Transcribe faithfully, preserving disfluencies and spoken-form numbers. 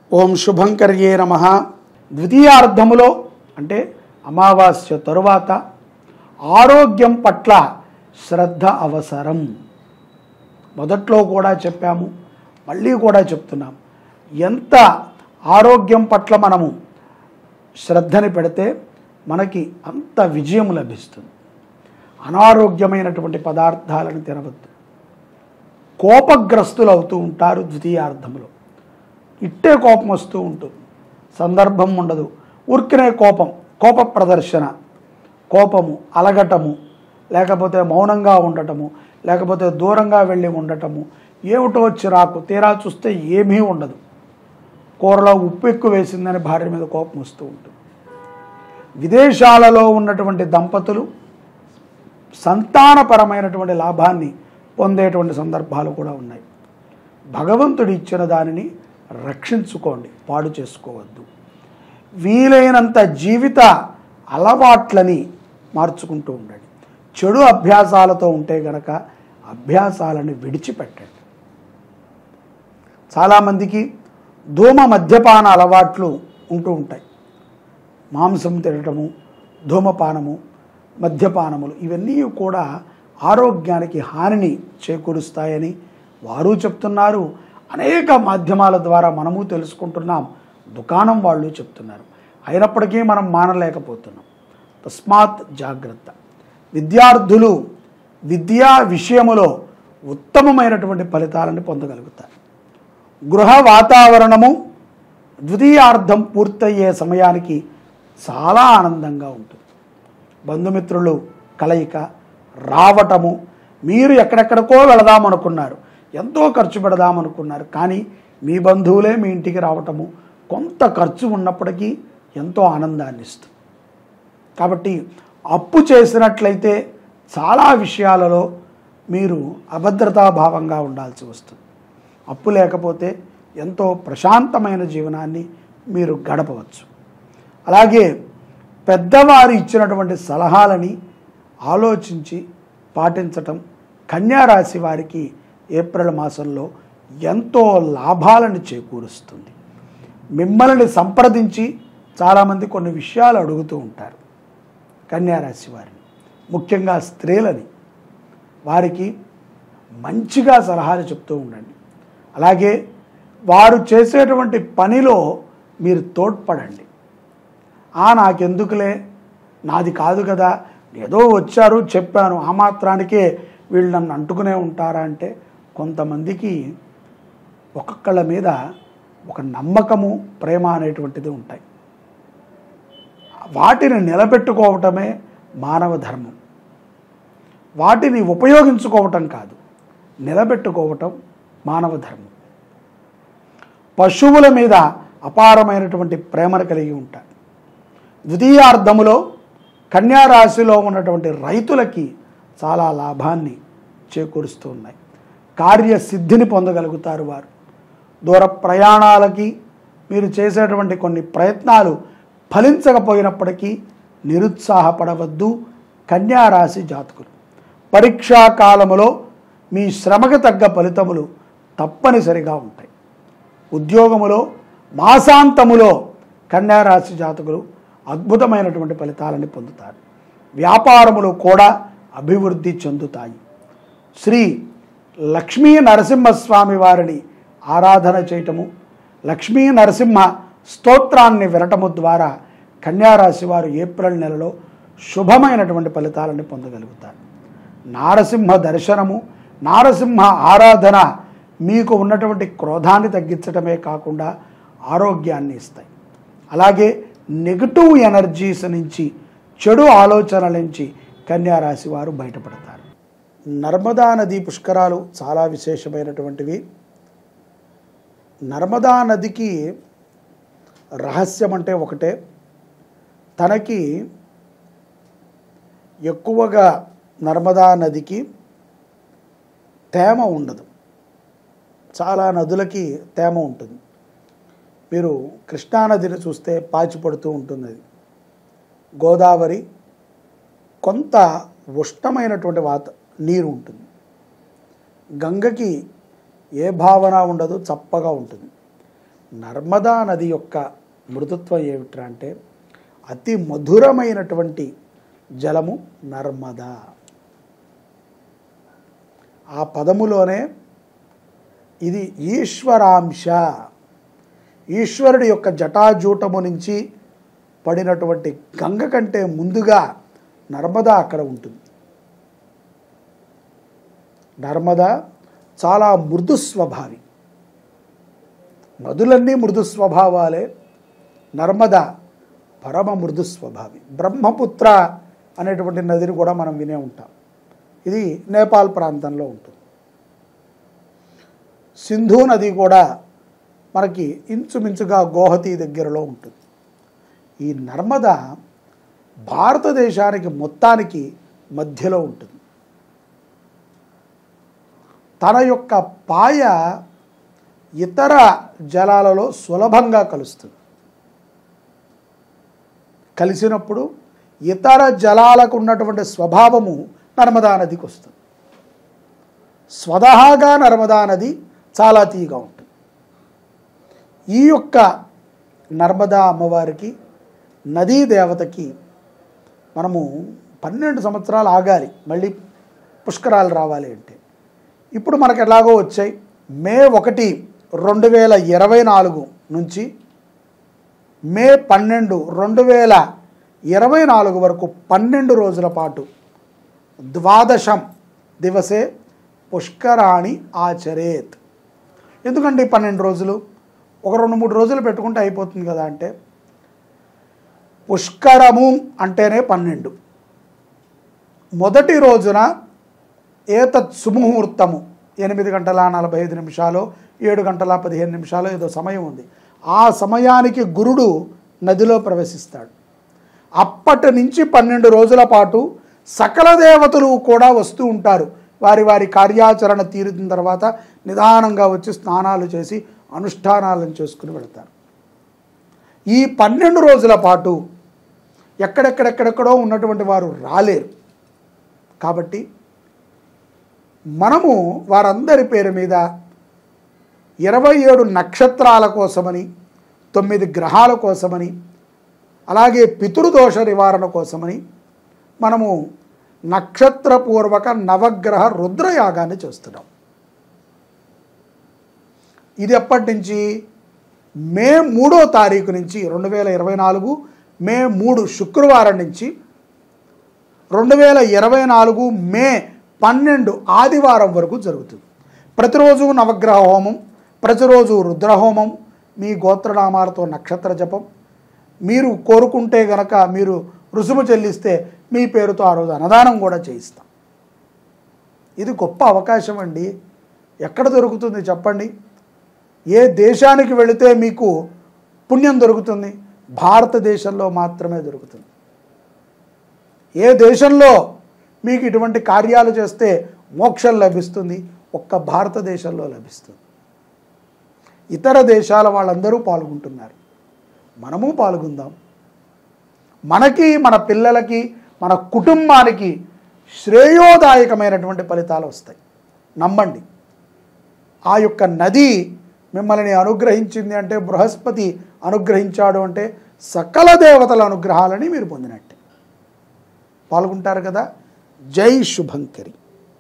ఓం శుభంకర్యే నమః. ద్వితీయార్థములో అంటే అమావాస్య తరువాత ఆరోగ్యం పట్ల శ్రద్ధ అవసరం. మొదట్లో కూడా చెప్పాము, మళ్ళీ కూడా చెప్తున్నాం. ఎంత ఆరోగ్యం పట్ల మనము శ్రద్ధని పెడితే మనకి అంత విజయం లభిస్తుంది. అనారోగ్యమైనటువంటి పదార్థాలను తినవద్దు. కోపగ్రస్తులు అవుతూ ఉంటారు ద్వితీయార్థములో. ఇట్టే కోపం వస్తూ ఉంటుంది, సందర్భం ఉండదు, ఊరికనే కోపం, కోప ప్రదర్శన, కోపము, అలగటము, లేకపోతే మౌనంగా ఉండటము, లేకపోతే దూరంగా వెళ్ళి ఉండటము, ఏమిటో చిరాకు, తీరా చూస్తే ఏమీ ఉండదు. కూరలో ఉప్పు ఎక్కువ వేసిందని భార్య మీద కోపం వస్తూ ఉంటుంది. విదేశాలలో ఉన్నటువంటి దంపతులు సంతానపరమైనటువంటి లాభాన్ని పొందేటువంటి సందర్భాలు కూడా ఉన్నాయి. భగవంతుడు ఇచ్చిన దానిని రక్షించుకోండి, పాడు చేసుకోవద్దు. వీలైనంత జీవిత అలవాట్లని మార్చుకుంటూ ఉండండి. చెడు అభ్యాసాలతో ఉంటే గనక అభ్యాసాలను విడిచిపెట్టండి. చాలామందికి ధూమ మద్యపాన అలవాట్లు ఉంటూ ఉంటాయి. మాంసం తినటము, ధూమపానము, మద్యపానములు ఇవన్నీ కూడా ఆరోగ్యానికి హానిని చేకూరుస్తాయని వారు చెప్తున్నారు. అనేక మాధ్యమాల ద్వారా మనము తెలుసుకుంటున్నాం, దుకాణం వాళ్ళు చెప్తున్నారు. అయినప్పటికీ మనం మానలేకపోతున్నాం. తస్మాత్ జాగ్రత్త. విద్యార్థులు విద్యా విషయములో ఉత్తమమైనటువంటి ఫలితాలను పొందగలుగుతారు. గృహ వాతావరణము ద్వితీయార్థం పూర్తయ్యే సమయానికి చాలా ఆనందంగా ఉంటుంది. బంధుమిత్రులు కలయిక రావటము, మీరు ఎక్కడెక్కడికో వెళదామనుకున్నారు, ఎంతో ఖర్చు పెడదామనుకున్నారు, కానీ మీ బంధువులే మీ ఇంటికి రావటము కొంత ఖర్చు ఉన్నప్పటికీ ఎంతో ఆనందాన్ని ఇస్తుంది. కాబట్టి అప్పు చేసినట్లయితే చాలా విషయాలలో మీరు అభద్రతాభావంగా ఉండాల్సి వస్తుంది. అప్పు లేకపోతే ఎంతో ప్రశాంతమైన జీవనాన్ని మీరు గడపవచ్చు. అలాగే పెద్దవారు ఇచ్చినటువంటి సలహాలని ఆలోచించి పాటించటం కన్యారాశి వారికి ఏప్రిల్ మాసంలో ఎంతో లాభాలను చేకూరుస్తుంది. మిమ్మల్ని సంప్రదించి చాలామంది కొన్ని విషయాలు అడుగుతూ ఉంటారు కన్యారాశి వారిని, ముఖ్యంగా స్త్రీలని. వారికి మంచిగా సలహాలు చెప్తూ ఉండండి. అలాగే వారు చేసేటువంటి పనిలో మీరు తోడ్పడండి. ఆ నాకెందుకులే, నాది కాదు కదా, ఏదో వచ్చారు చెప్పాను, ఆ మాత్రానికే వీళ్ళు నన్ను అంటుకునే ఉంటారా అంటే కొంతమందికి ఒక్కొక్కళ్ళ మీద ఒక నమ్మకము, ప్రేమ అనేటువంటిది ఉంటాయి. వాటిని నిలబెట్టుకోవటమే మానవ ధర్మం. వాటిని ఉపయోగించుకోవటం కాదు, నిలబెట్టుకోవటం మానవ ధర్మం. పశువుల మీద అపారమైనటువంటి ప్రేమను కలిగి ఉంటారు. ద్వితీయార్థములో కన్యారాశిలో ఉన్నటువంటి రైతులకి చాలా లాభాన్ని చేకూరుస్తూ ఉన్నాయి. కార్యసిద్ధిని పొందగలుగుతారు వారు. దూర ప్రయాణాలకి మీరు చేసేటువంటి కొన్ని ప్రయత్నాలు ఫలించకపోయినప్పటికీ నిరుత్సాహపడవద్దు కన్యారాశి జాతకులు. పరీక్షా కాలములో మీ శ్రమకు తగ్గ ఫలితములు తప్పనిసరిగా ఉంటాయి. ఉద్యోగములో మాసాంతములో కన్యారాశి జాతకులు అద్భుతమైనటువంటి ఫలితాలని పొందుతారు. వ్యాపారములు కూడా అభివృద్ధి చెందుతాయి. శ్రీ లక్ష్మీ నరసింహస్వామి వారిని ఆరాధన చేయటము, లక్ష్మీ నరసింహ స్తోత్రాన్ని వినటము ద్వారా కన్యారాశి వారు ఏప్రిల్ నెలలో శుభమైనటువంటి ఫలితాలను పొందగలుగుతారు. నారసింహ దర్శనము, నారసింహ ఆరాధన మీకు ఉన్నటువంటి క్రోధాన్ని తగ్గించటమే కాకుండా ఆరోగ్యాన్ని ఇస్తాయి. అలాగే నెగటివ్ ఎనర్జీస్ నుంచి, చెడు ఆలోచనల నుంచి కన్యారాశి వారు బయటపడతారు. నర్మదా నది పుష్కరాలు చాలా విశేషమైనటువంటివి. నర్మదా నదికి రహస్యం అంటే ఒకటే, తనకి ఎక్కువగా నర్మదా నదికి తేమ ఉండదు. చాలా నదులకి తేమ ఉంటుంది. మీరు కృష్ణానదిని చూస్తే పాచిపడుతూ ఉంటుంది. అది గోదావరి కొంత ఉష్ణమైనటువంటి వాత నీరు ఉంటుంది. గంగకి ఏ భావన ఉండదు, చప్పగా ఉంటుంది. నర్మదా నది యొక్క మృదుత్వం ఏమిట్రా అంటే అతి మధురమైనటువంటి జలము నర్మదా. ఆ పదములోనే ఇది ఈశ్వరాంశ, ఈశ్వరుడి యొక్క జటాజూటము నుంచి పడినటువంటి గంగ కంటే ముందుగా నర్మదా అక్కడ ఉంటుంది. నర్మదా చాలా మృదు స్వభావి, నదులన్నీ మృదు స్వభావాలే, నర్మదా పరమ మృదు స్వభావి. బ్రహ్మపుత్ర అనేటువంటి నదిని కూడా మనం వినే ఉంటాం, ఇది నేపాల్ ప్రాంతంలో ఉంటుంది. సింధు నది కూడా మనకి ఇంచుమించుగా గోహతి దగ్గరలో ఉంటుంది. ఈ నర్మదా భారతదేశానికి మొత్తానికి మధ్యలో ఉంటుంది. తన యొక్క పాయ ఇతర జలాలలో సులభంగా కలుస్తుంది. కలిసినప్పుడు ఇతర జలాలకు ఉన్నటువంటి స్వభావము నర్మదా నదికి వస్తుంది. స్వతహాగా నర్మదా నది చాలా తీయగా ఉంటుంది. ఈ యొక్క నర్మదా అమ్మవారికి, నదీ దేవతకి మనము పన్నెండు సంవత్సరాలు ఆగాలి మళ్ళీ పుష్కరాలు రావాలి అంటే. ఇప్పుడు మనకు ఎలాగో వచ్చాయి. మే ఒకటి రెండు వేల ఇరవై నాలుగు నుంచి మే పన్నెండు రెండు వేల ఇరవై నాలుగు వరకు పన్నెండు రోజుల పాటు ద్వాదశం దివసే పుష్కరాణి ఆచరేత్. ఎందుకంటే పన్నెండు రోజులు ఒక రెండు మూడు రోజులు పెట్టుకుంటే అయిపోతుంది కదా అంటే, పుష్కరము అంటేనే పన్నెండు. మొదటి రోజున ఏతత్ సుముహూర్తము ఎనిమిది గంటల నలభై ఐదు నిమిషాలు ఏడు గంటల పదిహేను నిమిషాలు ఏదో సమయం ఉంది. ఆ సమయానికి గురుడు నదిలో ప్రవేశిస్తాడు. అప్పటి నుంచి పన్నెండు రోజుల పాటు సకల దేవతలు కూడా వస్తూ ఉంటారు. వారి వారి కార్యాచరణ తీరిన తర్వాత నిదానంగా వచ్చి స్నానాలు చేసి అనుష్ఠానాలను చేసుకుని వెళతారు. ఈ పన్నెండు రోజుల పాటు ఎక్కడెక్కడెక్కడెక్కడో ఉన్నటువంటి వారు రాలేరు. కాబట్టి మనము వారందరి పేరు మీద ఇరవై ఏడు నక్షత్రాల కోసమని, తొమ్మిది గ్రహాల కోసమని, అలాగే పితృదోష నివారణ కోసమని మనము నక్షత్రపూర్వక నవగ్రహ రుద్రయాగాన్ని చేస్తున్నాం. ఇది ఎప్పటి నుంచి? మే మూడో తారీఖు నుంచి రెండు వేల ఇరవై నాలుగు మే మూడు శుక్రవారం నుంచి రెండు వేల ఇరవై నాలుగు మే పన్నెండు ఆదివారం వరకు జరుగుతుంది. ప్రతిరోజు నవగ్రహ హోమం, ప్రతిరోజు రుద్రహోమం, మీ గోత్రనామాలతో నక్షత్ర జపం. మీరు కోరుకుంటే గనక మీరు రుసుము చెల్లిస్తే మీ పేరుతో ఆ రోజు అన్నదానం కూడా చేయిస్తాం. ఇది గొప్ప అవకాశం అండి. ఎక్కడ దొరుకుతుంది చెప్పండి? ఏ దేశానికి వెళితే మీకు పుణ్యం దొరుకుతుంది? భారతదేశంలో మాత్రమే దొరుకుతుంది. ఏ దేశంలో మీకు ఇటువంటి కార్యాలు చేస్తే మోక్షం లభిస్తుంది? ఒక్క భారతదేశంలో లభిస్తుంది. ఇతర దేశాల వాళ్ళందరూ పాల్గొంటున్నారు, మనము పాల్గొందాం. మనకి, మన పిల్లలకి, మన కుటుంబానికి శ్రేయోదాయకమైనటువంటి ఫలితాలు వస్తాయి. నమ్మండి. ఆ యొక్క నది మిమ్మల్ని అనుగ్రహించింది అంటే, బృహస్పతి అనుగ్రహించాడు అంటే సకల దేవతల అనుగ్రహాలని మీరు పొందినట్టే. పాల్గొంటారు కదా. జై శుభంకరి.